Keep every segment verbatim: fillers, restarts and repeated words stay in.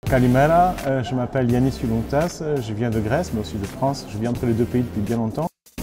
Kalimera, euh, je m'appelle Yannis Yuluntas, je viens de Grèce mais aussi de France, je vis entre les deux pays depuis bien longtemps.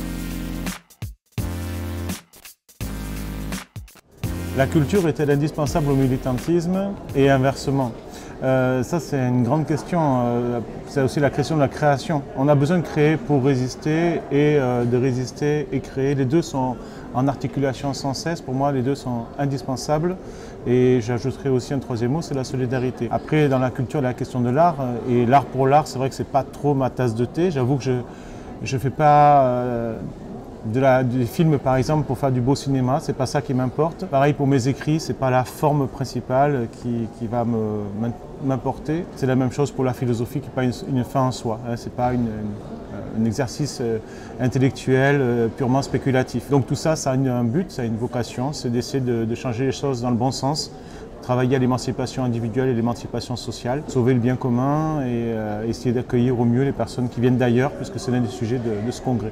La culture est-elle indispensable au militantisme et inversement? Euh, ça c'est une grande question, euh, c'est aussi la question de la création. On a besoin de créer pour résister et euh, de résister et créer. Les deux sont en articulation sans cesse, pour moi les deux sont indispensables et j'ajouterai aussi un troisième mot, c'est la solidarité. Après dans la culture, la question de l'art et l'art pour l'art, c'est vrai que c'est pas trop ma tasse de thé, j'avoue que je ne fais pas euh, De la, des films par exemple pour faire du beau cinéma, c'est pas ça qui m'importe. Pareil pour mes écrits, c'est pas la forme principale qui, qui va m'importer. C'est la même chose pour la philosophie qui n'est pas une, une fin en soi, hein. C'est pas une, une, un exercice intellectuel purement spéculatif. Donc tout ça, ça a un but, ça a une vocation, c'est d'essayer de, de changer les choses dans le bon sens, travailler à l'émancipation individuelle et l'émancipation sociale, sauver le bien commun et euh, essayer d'accueillir au mieux les personnes qui viennent d'ailleurs, puisque c'est l'un des sujets de, de ce congrès.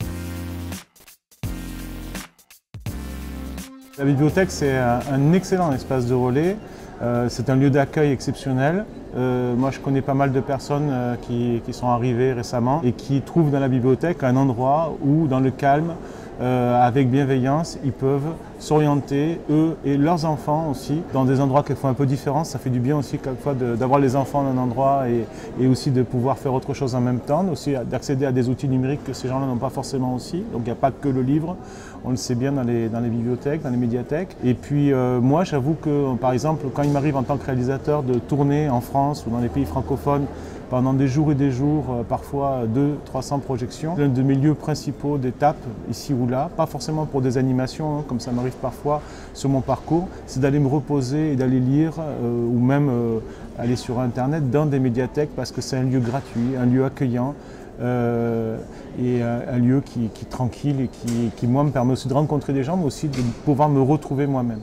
La bibliothèque, c'est un excellent espace de relais, euh, c'est un lieu d'accueil exceptionnel. Euh, moi, je connais pas mal de personnes euh, qui, qui sont arrivées récemment et qui trouvent dans la bibliothèque un endroit où, dans le calme, euh, avec bienveillance, ils peuvent s'orienter, eux et leurs enfants aussi, dans des endroits quelquefois un peu différents. Ça fait du bien aussi quelquefois d'avoir les enfants dans un endroit et, et aussi de pouvoir faire autre chose en même temps, aussi d'accéder à des outils numériques que ces gens-là n'ont pas forcément aussi. Donc il n'y a pas que le livre, on le sait bien dans les, dans les bibliothèques, dans les médiathèques. Et puis euh, moi, j'avoue que par exemple, quand il m'arrive en tant que réalisateur de tourner en France ou dans les pays francophones, pendant des jours et des jours, parfois deux cents trois cents projections. L'un de mes lieux principaux d'étape, ici ou là, pas forcément pour des animations, hein, comme ça m'arrive parfois sur mon parcours, c'est d'aller me reposer et d'aller lire euh, ou même euh, aller sur Internet dans des médiathèques parce que c'est un lieu gratuit, un lieu accueillant euh, et un, un lieu qui, qui est tranquille et qui, qui, moi, me permet aussi de rencontrer des gens, mais aussi de pouvoir me retrouver moi-même.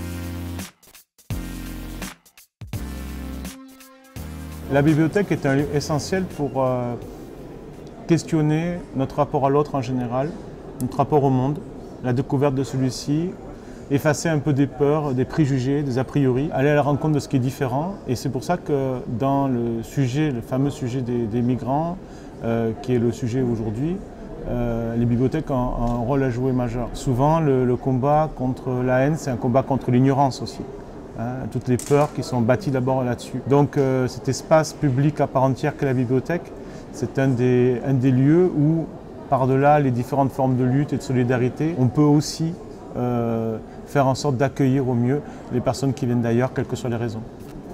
La bibliothèque est un lieu essentiel pour euh, questionner notre rapport à l'autre en général, notre rapport au monde, la découverte de celui-ci, effacer un peu des peurs, des préjugés, des a priori, aller à la rencontre de ce qui est différent. Et c'est pour ça que dans le sujet, le fameux sujet des, des migrants, euh, qui est le sujet aujourd'hui, euh, les bibliothèques ont, ont un rôle à jouer majeur. Souvent, le, le combat contre la haine, c'est un combat contre l'ignorance aussi. Hein, toutes les peurs qui sont bâties d'abord là-dessus. Donc euh, cet espace public à part entière qu'est la bibliothèque, c'est un des, un des lieux où, par-delà les différentes formes de lutte et de solidarité, on peut aussi euh, faire en sorte d'accueillir au mieux les personnes qui viennent d'ailleurs, quelles que soient les raisons.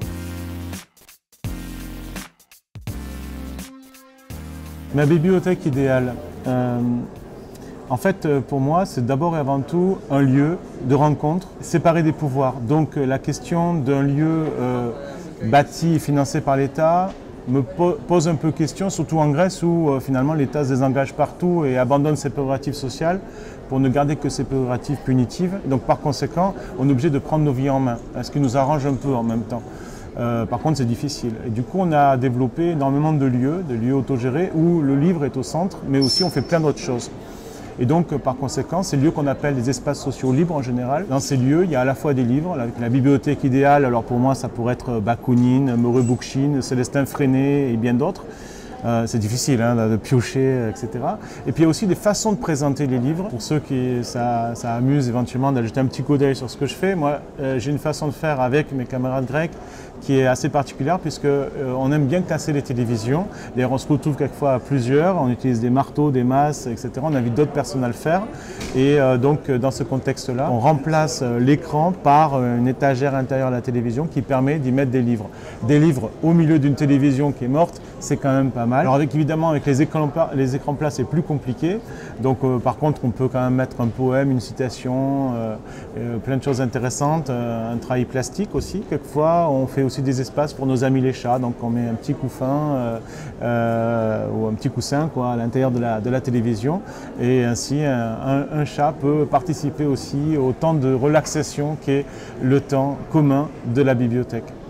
Ma bibliothèque idéale. Euh, En fait, pour moi, c'est d'abord et avant tout un lieu de rencontre séparé des pouvoirs. Donc la question d'un lieu euh, bâti et financé par l'État me pose un peu question, surtout en Grèce où euh, finalement l'État se désengage partout et abandonne ses prérogatives sociales pour ne garder que ses prérogatives punitives. Donc par conséquent, on est obligé de prendre nos vies en main, ce qui nous arrange un peu en même temps. Euh, par contre, c'est difficile. Et du coup, on a développé énormément de lieux, de lieux autogérés où le livre est au centre, mais aussi on fait plein d'autres choses. Et donc, par conséquent, ces lieux qu'on appelle les espaces sociaux libres en général, dans ces lieux, il y a à la fois des livres, la, la bibliothèque idéale, alors pour moi, ça pourrait être Bakounine, Moreau Bookchin, Célestin Freinet et bien d'autres. Euh, c'est difficile hein, de piocher, et cetera. Et puis il y a aussi des façons de présenter les livres. Pour ceux qui ça, ça amuse éventuellement d'aller jeter un petit coup d'œil sur ce que je fais, moi euh, j'ai une façon de faire avec mes camarades grecs qui est assez particulière puisque euh, on aime bien casser les télévisions. D'ailleurs on se retrouve quelquefois à plusieurs, on utilise des marteaux, des masses, et cetera. On invite d'autres personnes à le faire. Et euh, donc dans ce contexte-là, on remplace euh, l'écran par euh, une étagère intérieure à la télévision qui permet d'y mettre des livres. Des livres au milieu d'une télévision qui est morte, c'est quand même pas mal. Alors avec, évidemment avec les écrans plats, les écrans plats c'est plus compliqué. Donc euh, par contre on peut quand même mettre un poème, une citation, euh, euh, plein de choses intéressantes, euh, un travail plastique aussi. Quelquefois on fait aussi des espaces pour nos amis les chats, donc on met un petit couffin euh, euh, ou un petit coussin quoi, à l'intérieur de la, de la télévision et ainsi un, un, un chat peut participer aussi au temps de relaxation qu'est le temps commun de la bibliothèque.